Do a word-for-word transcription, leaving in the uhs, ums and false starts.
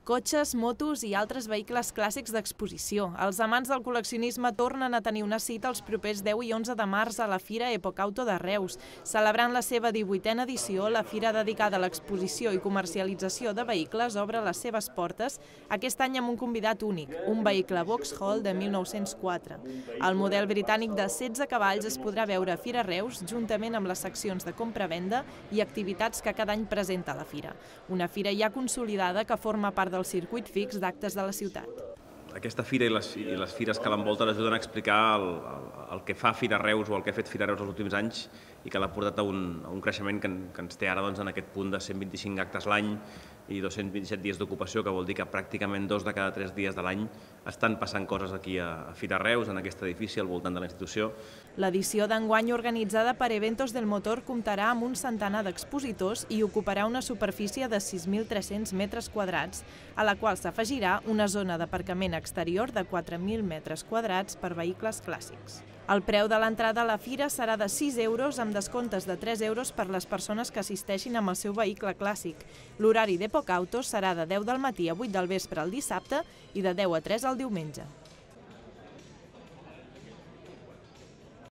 Cotxes, motos i altres vehicles clàssics d'exposició. Els amants del col·leccionisme tornen a tenir una cita els propers deu i onze de març a la Fira Epocauto de Reus. Celebrant la seva divuitena edició, la fira dedicada a l'exposició i comercialització de vehicles obre les seves portes aquest any amb un convidat únic, un vehicle Vauxhall de mil nou-cents quatre. El model britànic de setze cavalls es podrà veure a Fira Reus juntament amb les seccions de compra-venda i activitats que cada any presenta la fira. Una fira ja consolidada que forma part del circuit fix d'actes de la ciutat. Aquesta fira i les, i les fires que l'envolten ajuden a explicar el, el, el que fa Fira Reus o el que ha fet Fira Reus els últims anys i que l'ha portat a un, a un creixement que, que ens té ara doncs, en aquest punt de cent vint-i-cinc actes l'any i dos-cents vint-i-set dies d'ocupació, que vol dir que pràcticament dos de cada tres dies de l'any estan passant coses aquí a, a Fira Reus, en aquest edifici, al voltant de la institució. L'edició d'enguany organitzada per Eventos del Motor comptarà amb un centenar d'expositors i ocuparà una superfície de sis mil tres-cents metres quadrats, a la qual s'afegirà una zona d'aparcament exterior de quatre mil metres quadrats per vehicles clàssics. El preu de l'entrada a la fira serà de sis euros amb descomptes de tres euros per les persones que assisteixin amb el seu vehicle clàssic. L'horari d'Epocauto serà de deu del matí a vuit del vespre el dissabte i de deu a tres el diumenge.